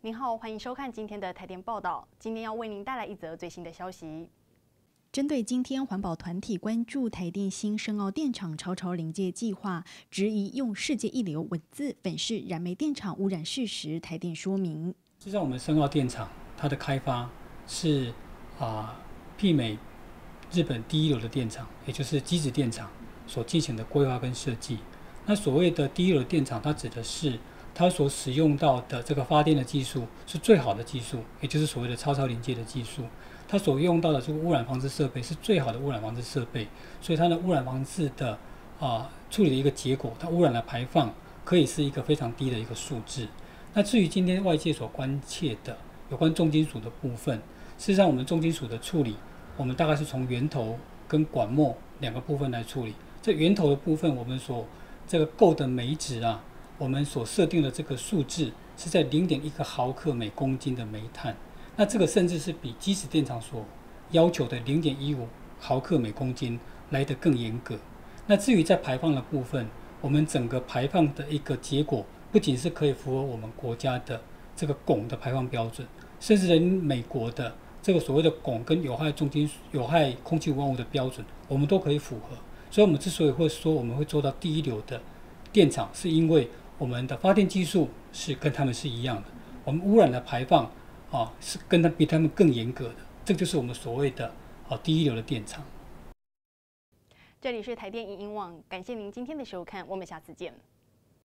您好，欢迎收看今天的台电报道。今天要为您带来一则最新的消息。针对今天环保团体关注台电新深澳电厂超临界计划，质疑用世界一流文字粉饰燃煤电厂污染事实，台电说明： 实际上，我们深澳电厂它的开发是媲美日本第一流的电厂，也就是机子电厂所进行的规划跟设计。那所谓的第一流的电厂，它指的是它所使用到的这个发电的技术是最好的技术，也就是所谓的超临界的技术。它所用到的这个污染防治设备是最好的污染防治设备，所以它的污染防治的处理的一个结果，它污染的排放可以是一个非常低的一个数字。那至于今天外界所关切的有关重金属的部分，事实上我们重金属的处理，我们大概是从源头跟管末两个部分来处理。这源头的部分，我们所这个购的煤质我们所设定的这个数字是在0.1个毫克每公斤的煤炭。那这个甚至是比基石电厂所要求的0.15毫克每公斤来得更严格。那至于在排放的部分，我们整个排放的一个结果，不仅是可以符合我们国家的这个汞的排放标准，甚至连美国的这个所谓的汞跟有害重金属、有害空气污染物的标准，我们都可以符合。所以，我们之所以会说我们会做到第一流的电厂，是因为我们的发电技术是跟他们是一样的，我们污染的排放是比他们更严格的，这就是我们所谓的第一流的电厂。 这里是台电影音网，感谢您今天的收看，我们下次见。